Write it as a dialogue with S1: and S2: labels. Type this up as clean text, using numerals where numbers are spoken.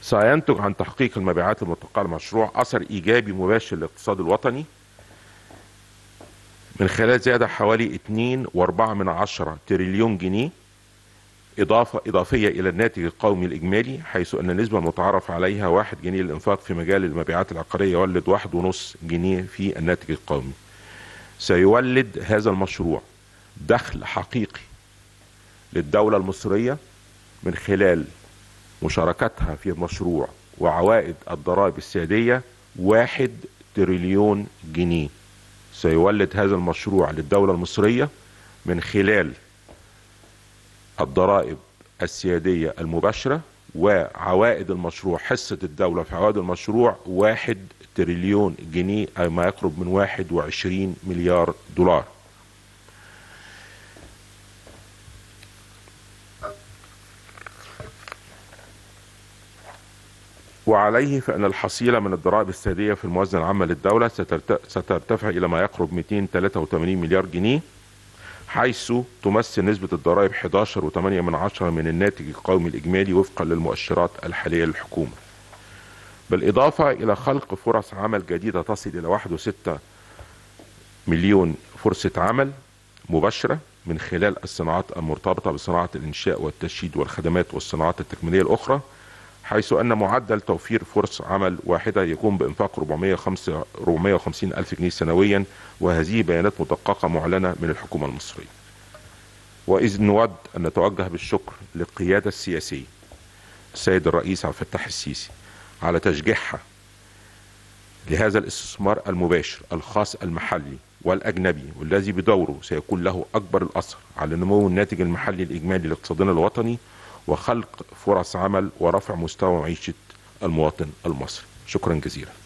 S1: سينتج عن تحقيق المبيعات المتوقعة للمشروع أثر إيجابي مباشر للاقتصاد الوطني من خلال زيادة حوالي 2.4 تريليون جنيه إضافية إلى الناتج القومي الإجمالي، حيث أن النسبة المتعارف عليها 1 جنيه للإنفاق في مجال المبيعات العقارية يولد 1.5 جنيه في الناتج القومي. سيولد هذا المشروع دخل حقيقي للدولة المصرية من خلال مشاركتها في المشروع وعوائد الضرائب السيادية 1 تريليون جنيه. سيولد هذا المشروع للدولة المصرية من خلال الضرائب السيادية المباشرة وعوائد المشروع، حصة الدولة في عوائد المشروع 1 تريليون جنيه، أي ما يقرب من 21 مليار دولار. وعليه فإن الحصيلة من الضرائب السيادية في الموازنة العامة للدولة سترتفع إلى ما يقرب 283 مليار جنيه، حيث تمثل نسبة الضرائب 11.8% من الناتج القومي الإجمالي وفقا للمؤشرات الحالية للحكومة، بالإضافة إلى خلق فرص عمل جديدة تصل إلى 1.6 مليون فرصة عمل مباشرة من خلال الصناعات المرتبطة بصناعة الإنشاء والتشييد والخدمات والصناعات التكميلية الأخرى، حيث أن معدل توفير فرص عمل واحدة يقوم بإنفاق 450 ألف جنيه سنويا، وهذه بيانات مدققة معلنة من الحكومة المصرية. وإذ نود أن نتوجه بالشكر للقيادة السياسية السيد الرئيس عبد الفتاح السيسي على تشجيعها لهذا الاستثمار المباشر الخاص المحلي والأجنبي، والذي بدوره سيكون له أكبر الأثر على نمو الناتج المحلي الإجمالي لاقتصادنا الوطني وخلق فرص عمل ورفع مستوى معيشة المواطن المصري. شكرا جزيلا.